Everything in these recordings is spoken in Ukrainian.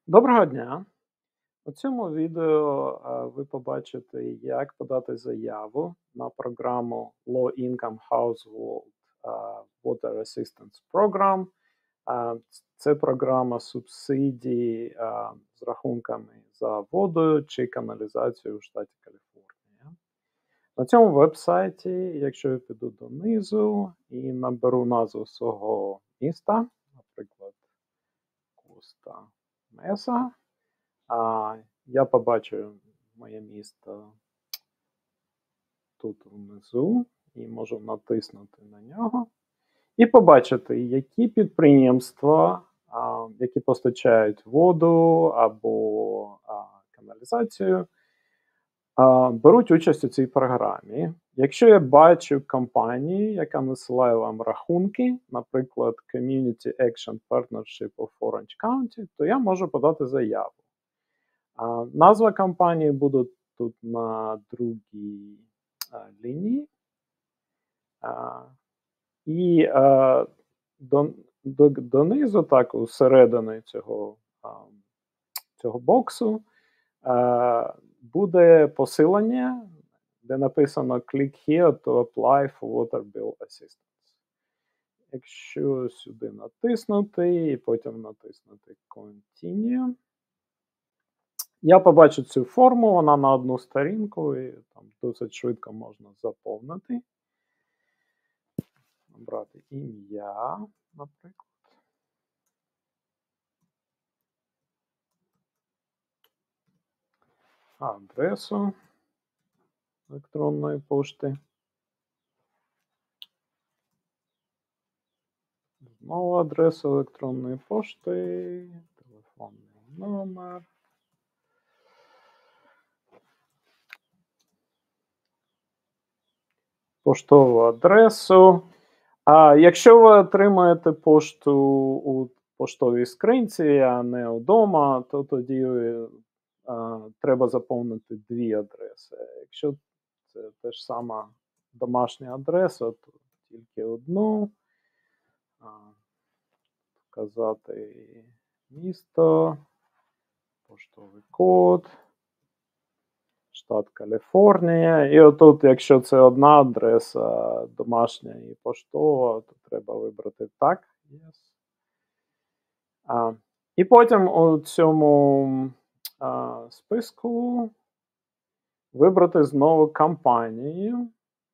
Доброго дня! У цьому відео ви побачите, як подати заяву на програму Low Income Household Water Assistance Program. Це програма субсидій з рахунками за воду чи каналізацію в штаті Каліфорнія. На цьому веб-сайті, якщо я піду донизу і наберу назву свого міста, наприклад, Коста Меса, я побачу моє місто тут внизу і можу натиснути на нього. І побачити, які підприємства, які постачають воду або каналізацію, беруть участь у цій програмі. Якщо я бачу компанію, яка насилає вам рахунки, наприклад, Community Action Partnership of Orange County, то я можу подати заяву. Назва компанії буде тут на другій лінії. І донизу, так, усередині цього боксу, буде посилання, де написано «Click here to apply for water bill assistance». Якщо сюди натиснути і потім натиснути «Continue», я побачу цю форму, вона на одну сторінку, і там досить швидко можна заповнити. Обрати ім'я, наприклад. Адресу електронної пошти. Знову адресу електронної пошти, телефонний номер. Поштову адресу. Якщо ви отримаєте пошту у поштовій скринці, а не вдома, то тоді треба заповнити дві адреси. Якщо це те ж сама домашня адреса, то тільки одну. Вказати місто, поштовий код, штат Каліфорнія. І отут, якщо це одна адреса, домашня і поштова, то треба вибрати так. Yes. І потім у цьому списку вибрати знову компанію.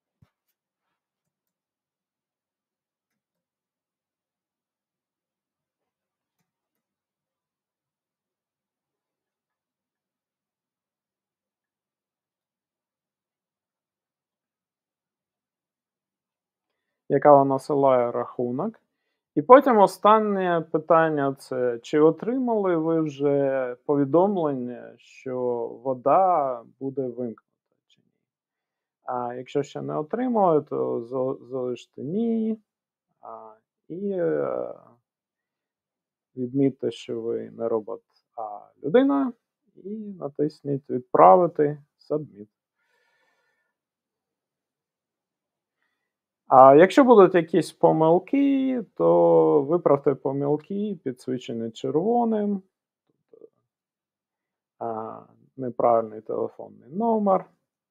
Яка насилає рахунок. І потім останнє питання – це чи отримали ви вже повідомлення, що вода буде вимкнута чи ні. А якщо ще не отримали, то залиште ні. І відмітьте, що ви не робот, а людина. І натисніть «Відправити», «Submit». А якщо будуть якісь помилки, то виправте помилки, підсвічені червоним, неправильний телефонний номер.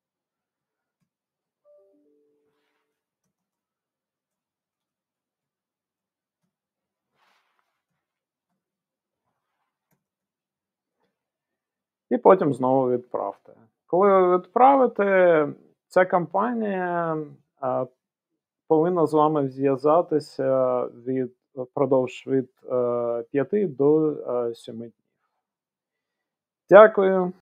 І потім знову відправте. Коли ви відправите, ця компанія повинна з вами зв'язатися впродовж від 5 до 7 днів. Дякую.